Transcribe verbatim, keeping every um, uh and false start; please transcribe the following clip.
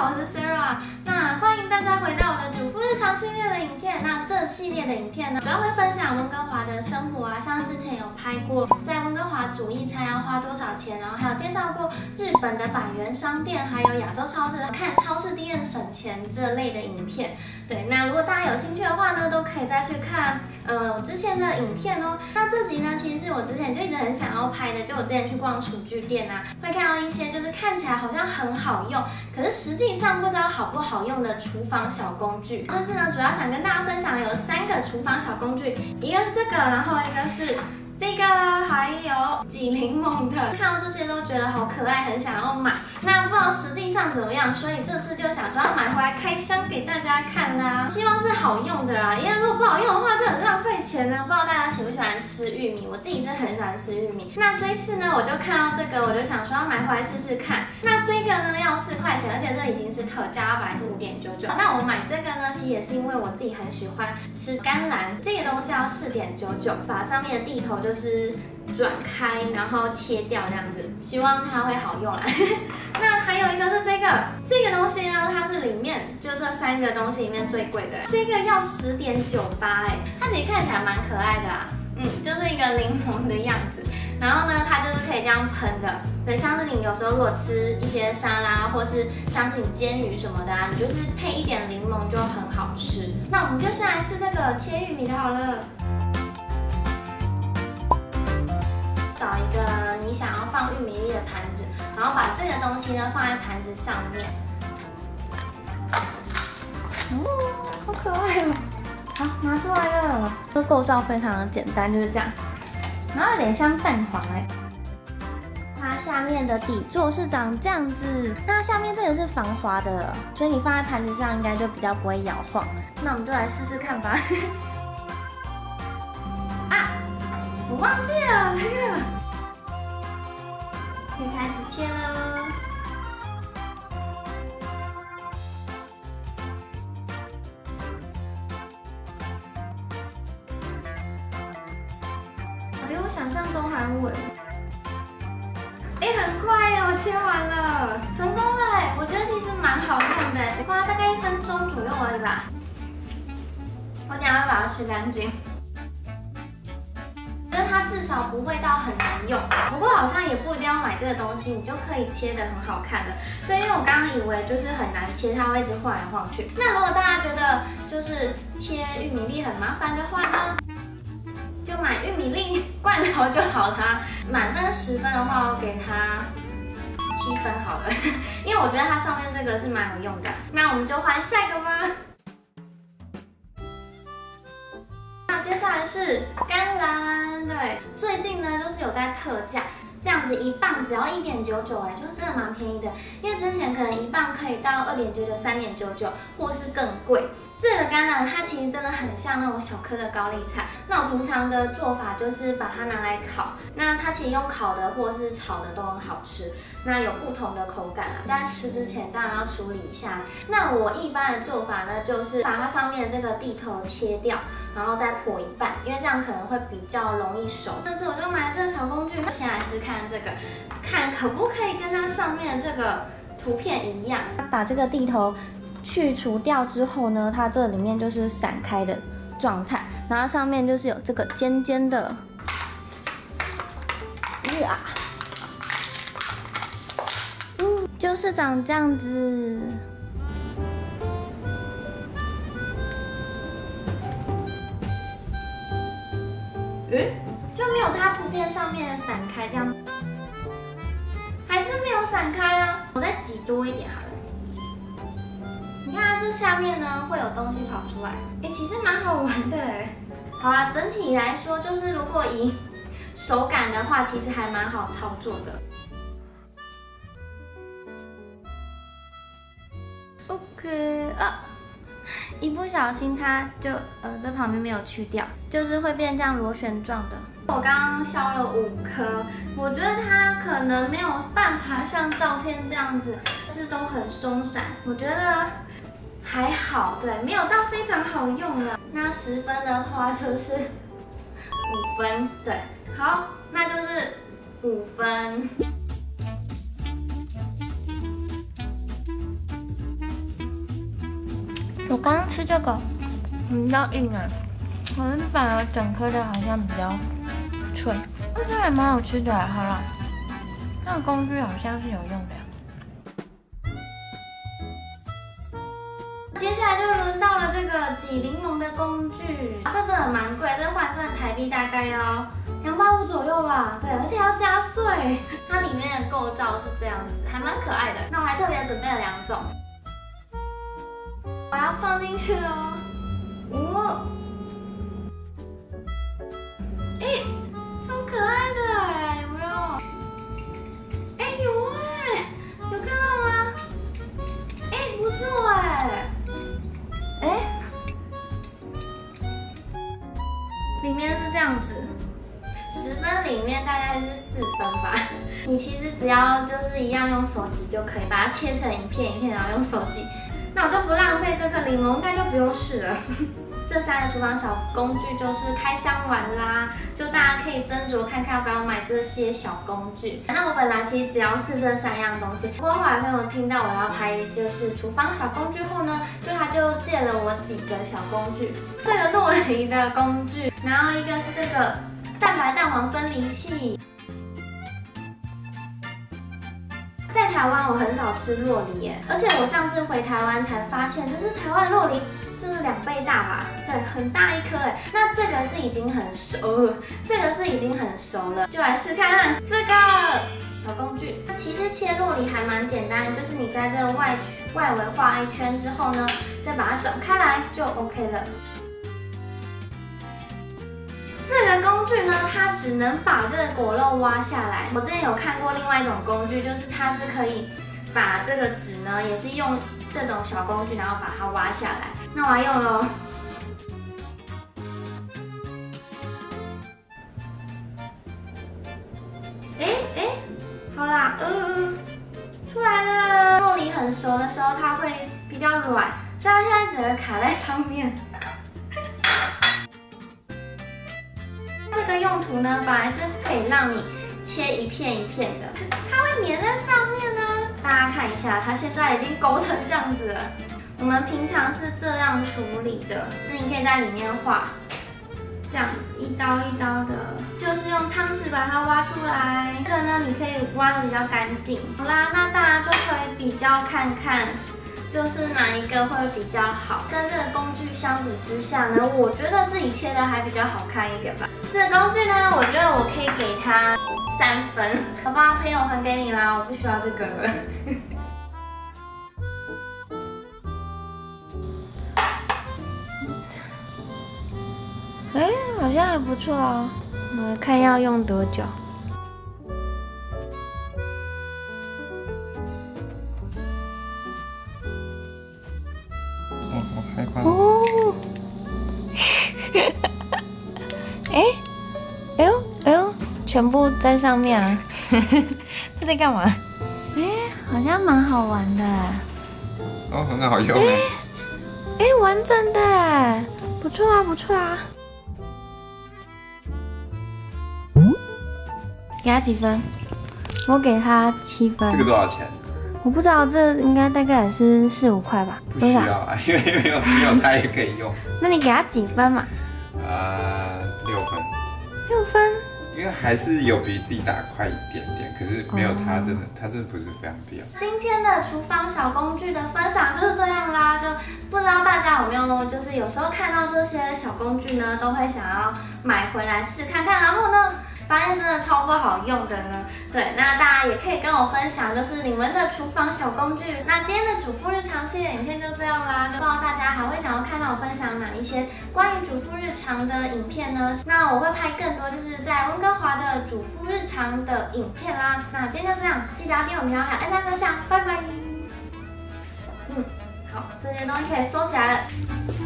好，我是 Sarah。那欢迎大家回到我的主妇日常系列的影片。那这系列的影片呢，主要会分享温哥华的生活啊，像之前有拍过在温哥华煮一餐要花多少钱，然后还有介绍过日本的百元商店，还有亚洲超市看超市店省钱这类的影片。对，那如果大家有兴趣的话呢，都可以再去看呃之前的影片哦。那这集呢，其实是我之前就一直很想要拍的，就我之前去逛厨具店啊，会看到一些就是看起来好像很好用，可是实际上不知道好不好用的厨房小工具。这次呢，主要想跟大家分享有三个厨房小工具，一个是这个，然后一个是这个，还有挤柠檬的，看到这些都觉得好可爱，很想要买。那不知道实际上怎么样，所以这次就想说要买回来开箱给大家看啦。希望是好用的啦，因为如果不好用的话就很浪费钱呢。不知道大家喜不喜欢吃玉米，我自己是很喜欢吃玉米。那这一次呢，我就看到这个，我就想说要买回来试试看。那这个呢要四块钱，而且这已经是特价，本来是五点九九。那我买这个呢，其实也是因为我自己很喜欢吃甘蓝，这个东西要四点九九，把上面的地头就。就是转开，然后切掉这样子，希望它会好用啦。那还有一个是这个，这个东西呢，它是里面就这三个东西里面最贵的，这个要十点九八哎，它其实看起来蛮可爱的啦，嗯，就是一个柠檬的样子。然后呢，它就是可以这样喷的，对，像是你有时候如果吃一些沙拉，或是像是你煎鱼什么的啊，你就是配一点柠檬就很好吃。那我们就先来试这个切玉米的好了。找一个你想要放玉米粒的盘子，然后把这个东西呢放在盘子上面。哦，好可爱哦！好，拿出来了。这个构造非常的简单，就是这样。然后有点像蛋黄哎。它下面的底座是长这样子，那下面这个是防滑的，所以你放在盘子上应该就比较不会摇晃。那我们就来试试看吧。我忘记了这个，可以开始切了。比我想象中还稳。哎，很快耶，我切完了，成功了哎！我觉得其实蛮好用的，花大概一分钟左右而已吧。我等一下会把它吃干净。它至少不会到很难用，不过好像也不一定要买这个东西，你就可以切得很好看的。对，因为我刚刚以为就是很难切，它会一直晃来晃去。那如果大家觉得就是切玉米粒很麻烦的话呢，就买玉米粒罐头就好啦。满分十分的话，我给它七分好了，因为我觉得它上面这个是蛮有用的。那我们就换下一个吧。接下来是甘蓝，对，最近呢就是有在特价，这样子一磅只要一点九九，哎，就是真的蛮便宜的。因为之前可能一磅可以到二点九九、三点九九，或是更贵。这个甘蓝它其实真的很像那种小颗的高丽菜。那我平常的做法就是把它拿来烤，那它其实用烤的或是炒的都很好吃。那有不同的口感啊，在吃之前当然要处理一下。那我一般的做法呢，就是把它上面的这个地头切掉，然后再剖一半，因为这样可能会比较容易熟。这次我就买了这个小工具，先来试看这个，看可不可以跟它上面的这个图片一样。把这个地头去除掉之后呢，它这里面就是散开的状态，然后上面就是有这个尖尖的，呀，嗯，就是长这样子。诶，就没有它图片上面的散开这样，还是没有散开啊！我再挤多一点好了。你看它这下面呢会有东西跑出来，哎，其实蛮好玩的哎。好啊，整体来说就是如果以手感的话，其实还蛮好操作的。OK 啊，一不小心它就呃这旁边没有去掉，就是会变这样螺旋状的。我刚刚削了五颗，我觉得它可能没有办法像照片这样子，是都很松散。我觉得还好，对，没有到非常好用了。那十分的话就是五分，对，好，那就是五分。 我刚刚吃这个比较硬哎，可是反而整颗的好像比较脆，但是还蛮好吃的。好了，那个工具好像是有用的。 接下来就轮到了这个挤柠檬的工具，这真的蛮贵，这换算台币大概要两百五左右吧。对，而且要加税。它里面的构造是这样子，还蛮可爱的。那我还特别准备了两种，我要放进去哦。哦，哎，超可爱的哎，有没有？哎，有哎，有看到吗？哎，不错哎。哎，里面是这样子，十分里面大概是四分吧。你其实只要就是一样用手挤就可以把它切成一片一片，然后用手挤。那我就不浪费这个柠檬，应该就不用试了。这三个厨房小工具就是开箱完啦，就大家可以斟酌看看要不要买这些小工具。那我本来其实只要试这三样东西，不过后来朋友听到我要拍就是厨房小工具后呢，就他就借了我几个小工具，这个洛梨的工具，然后一个是这个蛋白蛋黄分离器。在台湾我很少吃酪梨耶，而且我上次回台湾才发现，就是台湾酪梨就是两倍大吧，对，很大一颗哎。那这个是已经很熟了，这个是已经很熟了，就来试看看这个小工具。其实切酪梨还蛮简单的，就是你在这个外外围画一圈之后呢，再把它转开来就 OK 了。这个工具呢，它只能把这个果肉挖下来。我之前有看过另外一种工具，就是它是可以把这个纸呢，也是用这种小工具，然后把它挖下来。那我要用咯。哎哎，好啦，呃，出来了。酪梨很熟的时候，它会比较软，所以它现在整个卡在上面。这个用途呢，本来是可以让你切一片一片的，它会粘在上面呢。大家看一下，它现在已经勾成这样子了。我们平常是这样处理的，那你可以在里面画，这样子一刀一刀的，就是用汤匙把它挖出来。这个呢，你可以挖的比较干净。好啦，那大家就可以比较看看。就是哪一个会比较好？跟这个工具相比之下呢，我觉得自己切的还比较好看一点吧。这个工具呢，我觉得我可以给它三分，好吧，朋友还给你啦，我不需要这个了。 哎，好像还不错哦。我看要用多久。哦，哎，哎呦哎呦，全部在上面啊！这在干嘛？哎，好像蛮好玩的。 哦，很好用哎。 哎，完整的，不错啊，不错啊。给他几分？我给他七分。 这个多少钱？ 我不知道，这应该大概也是四五块吧。 不需要啊，因为没有没有它也可以用。 那你给它几分嘛？ 呃，六分。 六分？ 因为还是有比自己打快一点点，可是没有它真的，它真的不是非常必要。 今天的厨房小工具的分享就是这样啦，就不知道大家有没有，就是有时候看到这些小工具呢，都会想要买回来试看看，然后呢，发现真的超不好用的呢。对，那大家也可以跟我分享，就是你们的厨房小工具。那今天的主妇日常系列影片就这样啦，就不知道大家还会想要看到我分享哪一些关于主妇日常的影片呢？那我会拍更多就是在温哥华的主妇日常的影片啦。那今天就这样，记得要订阅我频道，还有按赞分享，拜拜。嗯，好，这些东西可以收起来了。